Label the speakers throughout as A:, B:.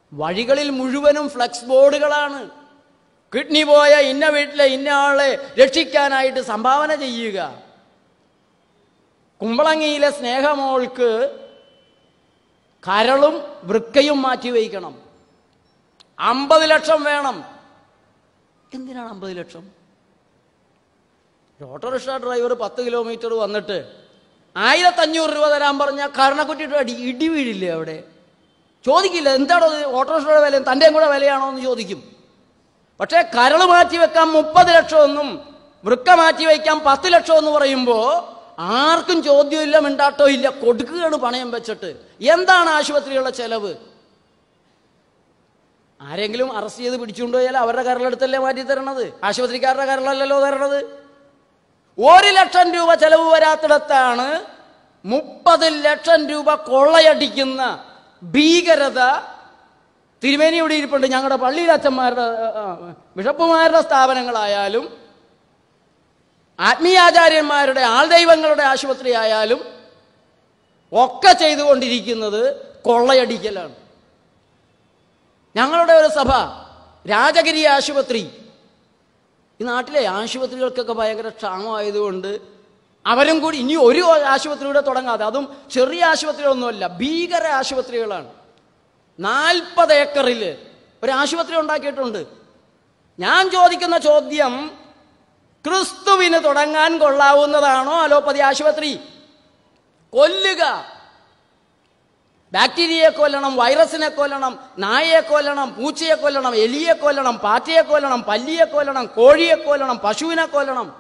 A: വഴികളിൽ മുഴുവനും flux ബോർഡുകളാണ്. Kidney പോയ ഇന്ന വീട്ടിലെ ഇന്ന ആളെ രക്ഷിക്കാനായിട്ട് സംഭാവന ചെയ്യുക. കുമ്പളങ്ങിയിലെ സ്നേഹമോൾക്ക് കരളും വൃക്കയും മാറ്റിവയ്ക്കണം. 50 ലക്ഷം വേണം. എന്തിനാണ് 50 ലക്ഷം? ഓട്ടോറിക്ഷ ഡ്രൈവർ 10 കിലോമീറ്റർ വന്നിട്ട് 1500 രൂപ തരാൻ പറഞ്ഞാൽ കരണക്കുറ്റിട്ട് ഇടി വീഴില്ലേ? അവിടെ ചോദിക്കില്ല, എന്താണോ ഓട്ടോറിക്ഷയുടെ വില, തൻ്റെയും കൂടെ വിലയാണോ എന്ന് ചോദിക്കും. പക്ഷേ കരൾ മാറ്റി വെക്കാൻ 30 ലക്ഷമെന്നും വൃക്ക മാറ്റി വയ്ക്കാൻ 10 ലക്ഷം എന്ന് പറയുമ്പോൾ ആർക്കും ചോദ്യമില്ല, മിണ്ടാട്ടോ ഇല്ല, കൊടുക്കുകയാണ് പണയം വെച്ചിട്ട്. എന്താണ് ആശുപത്രികളുടെ ചെലവ്? ആരെങ്കിലും അറസ്റ്റ് ചെയ്ത് പിടിച്ചുകൊണ്ട് പോയാൽ അവരുടെ കരളെടുത്തല്ലേ മാറ്റി തരണത്, ആശുപത്രിക്കാരുടെ കരളല്ലല്ലോ തരണത്. 1 ലക്ഷം രൂപ ചെലവ് വരാത്തിടത്താണ് 30 ലക്ഷം രൂപ കൊള്ളയടിക്കുന്ന ഭീകരത. തിരുമേനി ഇവിടെ ഇരിപ്പുണ്ട്. ഞങ്ങളുടെ പള്ളിയിലെ അച്ഛന്മാരുടെ ബിഷപ്പുമാരുടെ സ്ഥാപനങ്ങളായാലും ആത്മീയാചാര്യന്മാരുടെ ആൾദൈവങ്ങളുടെ ആശുപത്രി ആയാലും ഒക്കെ ചെയ്തുകൊണ്ടിരിക്കുന്നത് കൊള്ളയടിക്കലാണ്. ഞങ്ങളുടെ ഒരു സഭ രാജഗിരി ആശുപത്രി, ഈ നാട്ടിലെ ആശുപത്രികൾക്കൊക്കെ ഭയങ്കര ക്ഷാമമായതുകൊണ്ട് അവരും കൂടി ഇനി ഒരു ആശുപത്രിയുടെ തുടങ്ങാതെ, അതും ചെറിയ ആശുപത്രികളൊന്നുമല്ല, ഭീകര ആശുപത്രികളാണ്. 40 ഏക്കറിൽ ഒരു ആശുപത്രി ഉണ്ടാക്കിയിട്ടുണ്ട്. ഞാൻ ചോദിക്കുന്ന ചോദ്യം, ക്രിസ്തുവിന് തുടങ്ങാൻ കൊള്ളാവുന്നതാണോ അലോപ്പതി ആശുപത്രി? കൊല്ലുക, ബാക്ടീരിയയെ കൊല്ലണം, വൈറസിനെ കൊല്ലണം, നായയെ കൊല്ലണം, പൂച്ചയെ കൊല്ലണം, എലിയെ കൊല്ലണം, പാറ്റയെ കൊല്ലണം, പല്ലിയെ കൊല്ലണം, കോഴിയെ കൊല്ലണം, പശുവിനെ കൊല്ലണം.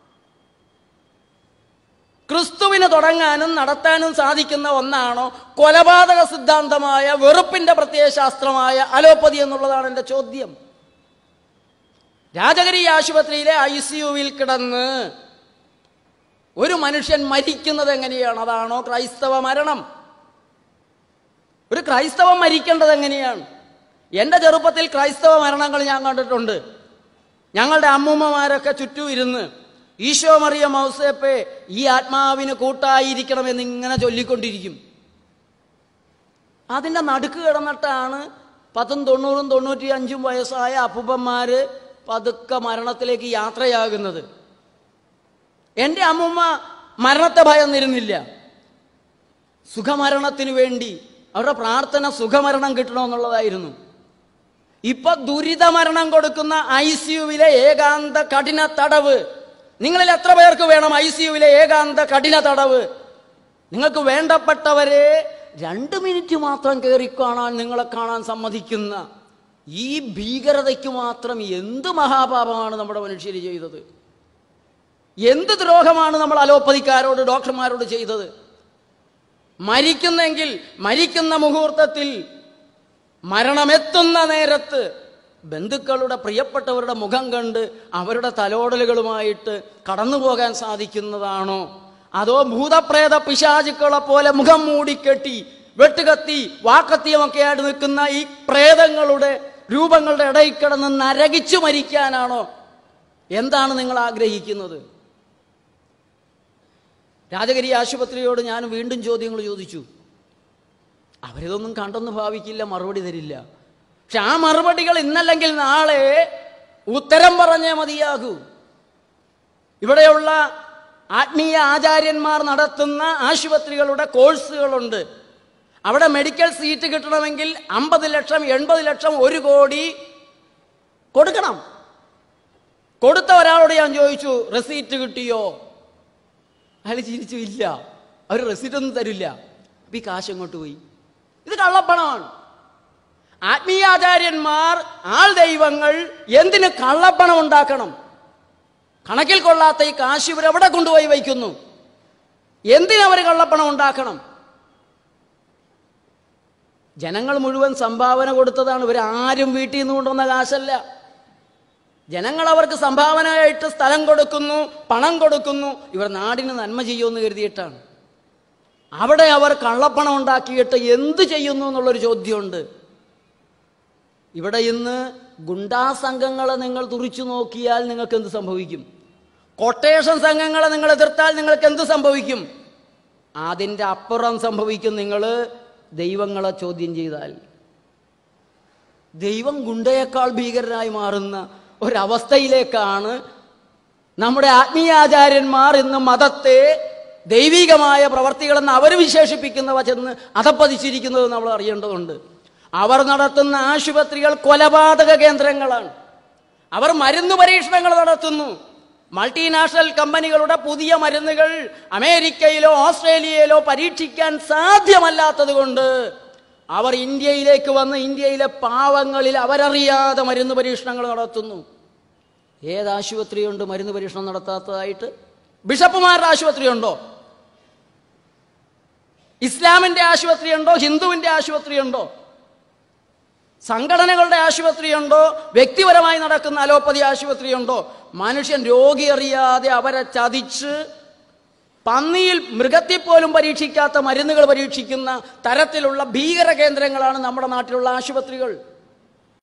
A: ക്രിസ്തുവിന് തുടങ്ങാനും നടത്താനും സാധിക്കുന്ന ഒന്നാണോ കൊലപാതക സിദ്ധാന്തമായ വെറുപ്പിന്റെ പ്രത്യയശാസ്ത്രമായ അലോപ്പതി എന്നുള്ളതാണ് എൻ്റെ ചോദ്യം. രാജഗിരി ആശുപത്രിയിലെ ICUവിൽ കിടന്ന് ഒരു മനുഷ്യൻ മരിക്കുന്നത് എങ്ങനെയാണ്? അതാണോ ക്രൈസ്തവ മരണം? ഒരു ക്രൈസ്തവൻ മരിക്കേണ്ടത് എങ്ങനെയാണ്? എൻ്റെ ചെറുപ്പത്തിൽ ക്രൈസ്തവ മരണങ്ങൾ ഞാൻ കണ്ടിട്ടുണ്ട്. ഞങ്ങളുടെ അമ്മൂമ്മമാരൊക്കെ ചുറ്റും ഇരുന്ന് ഈശോ മറിയ മൗസേപ്പെ ഈ ആത്മാവിന് കൂട്ടായിരിക്കണമെന്ന് ഇങ്ങനെ ചൊല്ലിക്കൊണ്ടിരിക്കും. അതിൻ്റെ നടുക്ക് കിടന്നിട്ടാണ് 10, 90, 95 വയസ്സായ അപ്പൂപ്പന്മാര് പതുക്കെ മരണത്തിലേക്ക് യാത്രയാകുന്നത്. എൻ്റെ അമ്മൂമ്മ മരണത്തെ ഭയന്നിരുന്നില്ല. സുഖമരണത്തിന് വേണ്ടി അവരുടെ പ്രാർത്ഥന സുഖമരണം കിട്ടണമെന്നുള്ളതായിരുന്നു. ഇപ്പൊ ദുരിതമരണം കൊടുക്കുന്ന ICUവിലെ ഏകാന്ത കഠിന തടവ്. നിങ്ങളിൽ എത്ര പേർക്ക് വേണം ICUവിലെ ഏകാന്ത കഠിന തടവ്? നിങ്ങൾക്ക് വേണ്ടപ്പെട്ടവരെ 2 മിനിറ്റ് മാത്രം കയറിക്കാണാൻ നിങ്ങളെ കാണാൻ സമ്മതിക്കുന്ന ഈ ഭീകരതയ്ക്ക് മാത്രം എന്ത് മഹാപാപമാണ് നമ്മുടെ മനുഷ്യർ ചെയ്തത്? എന്ത് ദ്രോഹമാണ് നമ്മൾ അലോപ്പതിക്കാരോട് ഡോക്ടർമാരോട് ചെയ്തത്? മരിക്കുന്നെങ്കിൽ മരിക്കുന്ന മുഹൂർത്തത്തിൽ, മരണമെത്തുന്ന നേരത്ത് ബന്ധുക്കളുടെ പ്രിയപ്പെട്ടവരുടെ മുഖം കണ്ട് അവരുടെ തലോടലുകളുമായിട്ട് കടന്നു പോകാൻ സാധിക്കുന്നതാണോ? അതോ ഭൂതപ്രേത പിശാചുക്കളെ പോലെ മുഖം മൂടിക്കെട്ടി വെട്ടുകത്തി വാക്കത്തിയുമൊക്കെ ആയിട്ട് നിൽക്കുന്ന ഈ പ്രേതങ്ങളുടെ രൂപങ്ങളുടെ ഇടയിൽ കിടന്ന് നരകിച്ചു മരിക്കാനാണോ? എന്താണ് നിങ്ങൾ ആഗ്രഹിക്കുന്നത്? രാജഗിരി ആശുപത്രിയോട് ഞാൻ വീണ്ടും ചോദ്യങ്ങൾ ചോദിച്ചു. അവരിതൊന്നും കണ്ടെന്ന് ഭാവിക്കില്ല, മറുപടി തരില്ല. പക്ഷെ ആ മറുപടികൾ ഇന്നല്ലെങ്കിൽ നാളെ ഉത്തരം പറഞ്ഞേ മതിയാകൂ. ഇവിടെയുള്ള ആത്മീയ ആചാര്യന്മാർ നടത്തുന്ന ആശുപത്രികളുടെ കോഴ്സുകളുണ്ട്. അവിടെ മെഡിക്കൽ സീറ്റ് കിട്ടണമെങ്കിൽ 50 ലക്ഷം, 80 ലക്ഷം, 1 കോടി കൊടുക്കണം. കൊടുത്ത ഒരാളോട് ഞാൻ ചോദിച്ചു, റെസീറ്റ് കിട്ടിയോ? അയാൾ ചിരിച്ചു, ഇല്ല, അവർ റെസീറ്റ് ഒന്നും തരില്ല. അപ്പൊ ഈ കാശ് എങ്ങോട്ട് പോയി? ഇത് കള്ളപ്പണമാണ്. ആത്മീയാചാര്യന്മാർ, ആൾ ദൈവങ്ങൾ എന്തിന് കള്ളപ്പണം ഉണ്ടാക്കണം? കണക്കിൽ കൊള്ളാത്ത ഈ കാശ് ഇവരെവിടെ കൊണ്ടുപോയി വയ്ക്കുന്നു? എന്തിനവർ കള്ളപ്പണം ഉണ്ടാക്കണം? ജനങ്ങൾ മുഴുവൻ സംഭാവന കൊടുത്തതാണ്. ഇവരാരും വീട്ടിൽ നിന്ന് കൊണ്ടുവന്ന കാശല്ല. ജനങ്ങൾ അവർക്ക് സംഭാവനയായിട്ട് സ്ഥലം കൊടുക്കുന്നു, പണം കൊടുക്കുന്നു. ഇവർ നാടിന് നന്മ ചെയ്യുമെന്ന് കരുതിയിട്ടാണ്. അവിടെ അവർ കള്ളപ്പണം ഉണ്ടാക്കിയിട്ട് എന്ത് ചെയ്യുന്നു എന്നുള്ളൊരു ചോദ്യമുണ്ട്. ഇവിടെ ഇന്ന് ഗുണ്ടാ സംഘങ്ങളെ നിങ്ങൾ തുറിച്ചു നോക്കിയാൽ നിങ്ങൾക്ക് എന്ത് സംഭവിക്കും? കൊട്ടേഷൻ സംഘങ്ങളെ നിങ്ങൾ എതിർത്താൽ നിങ്ങൾക്ക് എന്ത് സംഭവിക്കും? അതിൻ്റെ അപ്പുറം സംഭവിക്കും നിങ്ങൾ ദൈവങ്ങളെ ചോദ്യം ചെയ്താൽ. ദൈവം ഗുണ്ടയേക്കാൾ ഭീകരനായി മാറുന്ന ഒരവസ്ഥയിലേക്കാണ് നമ്മുടെ ആത്മീയാചാര്യന്മാർ ഇന്ന് മതത്തെ ദൈവികമായ പ്രവർത്തികളെന്ന് അവർ വിശേഷിപ്പിക്കുന്നവ ചെന്ന് അധപ്പതിച്ചിരിക്കുന്നത് നമ്മൾ അറിയേണ്ടതുണ്ട്. അവർ നടത്തുന്ന ആശുപത്രികൾ കൊലപാതക കേന്ദ്രങ്ങളാണ്. അവർ മരുന്ന് പരീക്ഷണങ്ങൾ നടത്തുന്നു. മൾട്ടിനാഷണൽ കമ്പനികളുടെ പുതിയ മരുന്നുകൾ അമേരിക്കയിലോ ഓസ്ട്രേലിയയിലോ പരീക്ഷിക്കാൻ സാധ്യമല്ലാത്തത് കൊണ്ട് അവർ ഇന്ത്യയിലേക്ക് വന്ന് ഇന്ത്യയിലെ പാവങ്ങളിൽ അവരറിയാതെ മരുന്ന് പരീക്ഷണങ്ങൾ നടത്തുന്നു. ഏതാശുപത്രിയുണ്ട് മരുന്ന് പരീക്ഷണം നടത്താത്തതായിട്ട്? ബിഷപ്പുമാരുടെ ആശുപത്രിയുണ്ടോ? ഇസ്ലാമിന്റെ ആശുപത്രിയുണ്ടോ? ഹിന്ദുവിന്റെ ആശുപത്രിയുണ്ടോ? സംഘടനകളുടെ ആശുപത്രിയുണ്ടോ? വ്യക്തിപരമായി നടക്കുന്ന അലോപ്പതി ആശുപത്രിയുണ്ടോ? മനുഷ്യൻ രോഗി അറിയാതെ അവരെ ചതിച്ച് പന്നിയിൽ മൃഗത്തിൽ പോലും പരീക്ഷിക്കാത്ത മരുന്നുകൾ പരീക്ഷിക്കുന്ന തരത്തിലുള്ള ഭീകര കേന്ദ്രങ്ങളാണ് നമ്മുടെ നാട്ടിലുള്ള ആശുപത്രികൾ.